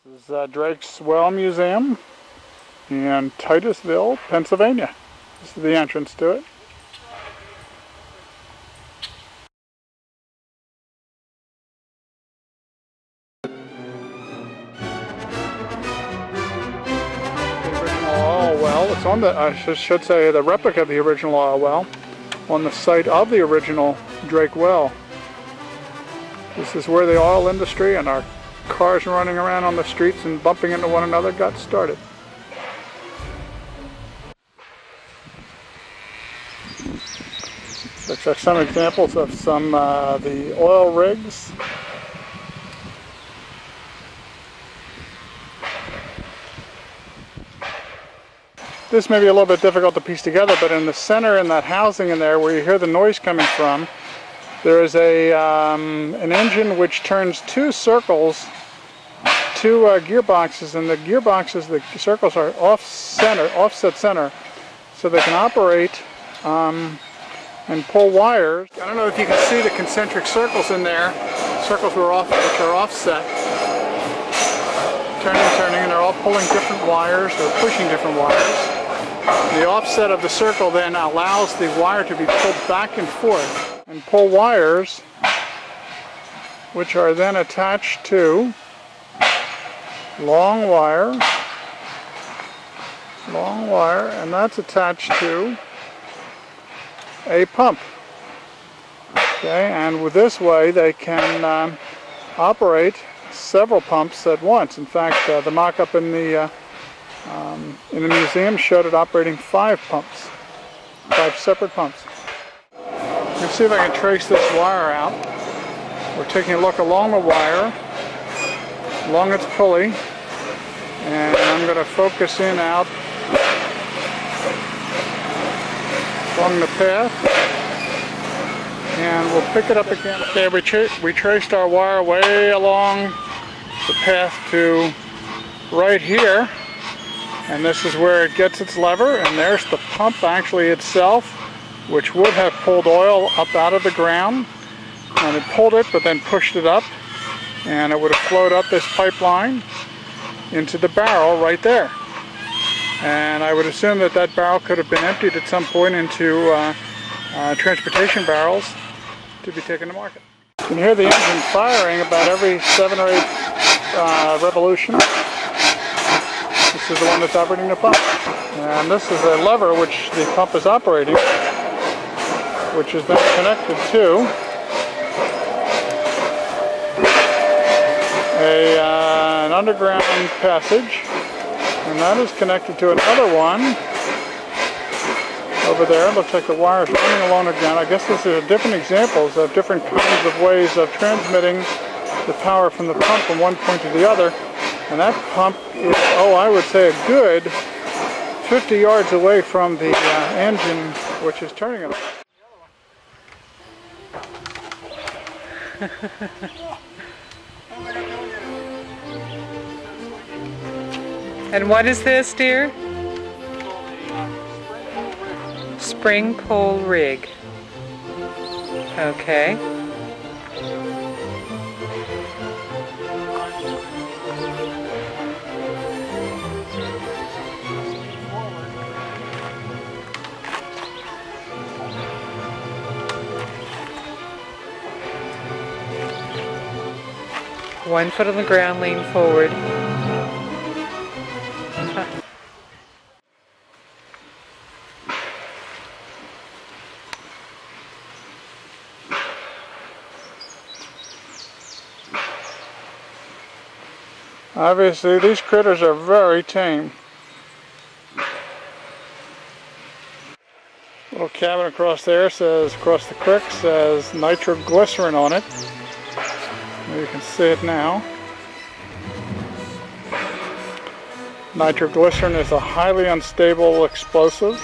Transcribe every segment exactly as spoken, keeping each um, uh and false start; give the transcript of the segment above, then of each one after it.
This is uh, Drake's Well Museum in Titusville, Pennsylvania. This is the entrance to it. The original oil well, it's on the, I should say, the replica of the original oil well on the site of the original Drake well. This is where the oil industry and our cars running around on the streets and bumping into one another got started. Looks like some examples of some uh, the oil rigs. This may be a little bit difficult to piece together, but in the center, in that housing in there where you hear the noise coming from, there is a um, an engine which turns two circles, two uh, gearboxes, and the gearboxes, the circles are off center, offset center, so they can operate um, and pull wires. I don't know if you can see the concentric circles in there. Circles were off, which are offset, turning, turning, and they're all pulling different wires or pushing different wires. The offset of the circle then allows the wire to be pulled back and forth and pull wires which are then attached to long wire, long wire, and that's attached to a pump. Okay, and with this way they can um, operate several pumps at once. In fact, uh, the mock-up in the uh, um, in the museum showed it operating five pumps, five separate pumps. Let's see if I can trace this wire out. We're taking a look along the wire, along its pulley, and I'm going to focus in out along the path, and we'll pick it up again. Okay, we, tra we traced our wire way along the path to right here, and this is where it gets its lever, and there's the pump actually itself, which would have pulled oil up out of the ground, and it pulled it but then pushed it up, and it would have flowed up this pipeline into the barrel right there. And I would assume that that barrel could have been emptied at some point into uh, uh, transportation barrels to be taken to market. You can hear the engine firing about every seven or eight uh, revolutions. This is the one that's operating the pump. And this is a lever which the pump is operating, which is then connected to a, uh, an underground passage, and that is connected to another one over there. It looks like the wires running along the ground. I guess these are different examples of different kinds of ways of transmitting the power from the pump from one point to the other. And that pump is, oh, I would say a good fifty yards away from the uh, engine which is turning it. And what is this, dear? Spring pole rig. Okay. One foot on the ground, lean forward. Obviously, these critters are very tame. Little cabin across there says, across the creek, says nitroglycerin on it. You can see it now. Nitroglycerin is a highly unstable explosive,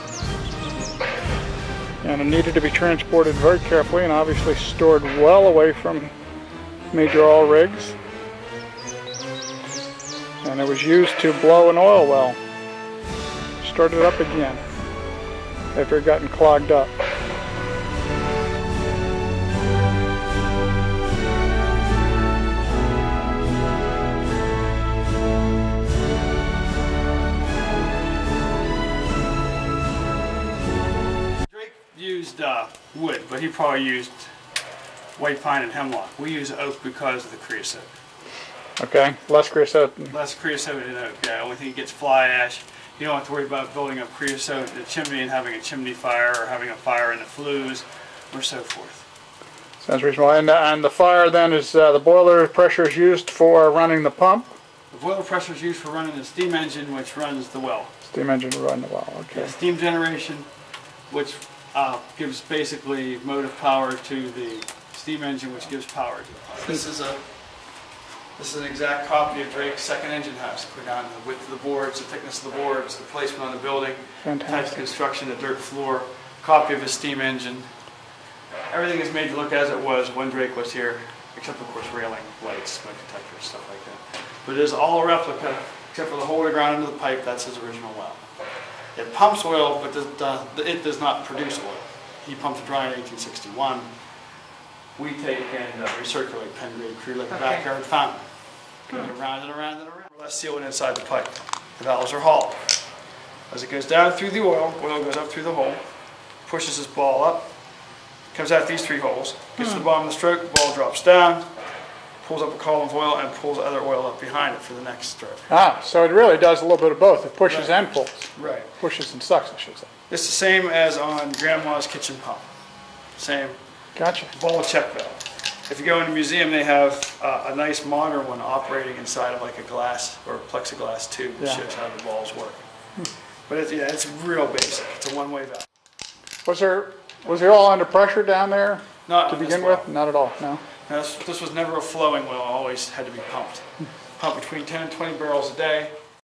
and it needed to be transported very carefully and obviously stored well away from major oil rigs. And it was used to blow an oil well. Start it up again after it gotten clogged up. used uh, wood, but he probably used white pine and hemlock. We use oak because of the creosote. Okay, less creosote. Less creosote in oak, yeah. Only thing it gets fly ash. You don't have to worry about building up creosote in the chimney and having a chimney fire or having a fire in the flues or so forth. Sounds reasonable. And, uh, and the fire then is, uh, the boiler pressure is used for running the pump? The boiler pressure is used for running the steam engine, which runs the well. Steam engine will run the well, okay. Yeah, steam generation, which uh, gives basically motive power to the steam engine, which gives power to the pump. This is a this is an exact copy of Drake's second engine house. Put down the width of the boards, the thickness of the boards, the placement on the building, Fantastic. type of construction, the dirt floor, copy of his steam engine. Everything is made to look as it was when Drake was here, except of course railing, lights, smoke detectors, stuff like that. But it is all a replica, except for the hole to ground into the pipe. That's his original well. It pumps oil, but does, does, it does not produce oil. He pumped it dry in eighteen sixty-one. We take and uh, recirculate Penn grade crude like a Okay. backyard fountain. Goes around and around and around. We're left sealing inside the pipe. The valves are hollow. As it goes down through the oil, oil goes up through the hole, pushes this ball up, comes out these three holes, gets to the bottom of the stroke, the ball drops down, pulls up a column of oil, and pulls other oil up behind it for the next stroke. Ah, so it really does a little bit of both. It pushes Right. and pulls. Right. Pushes and sucks, I should say. It's the same as on Grandma's kitchen pump. Same Gotcha. ball check valve. If you go in a museum, they have uh, a nice modern one operating inside of like a glass or plexiglass tube that Yeah. shows how the balls work. But it's, yeah, it's real basic. It's a one-way valve. Was there, was it all under pressure down there Not to on this begin well. with? Not at all, no? Now, this, this was never a flowing well. It always had to be pumped. Pumped between ten and twenty barrels a day.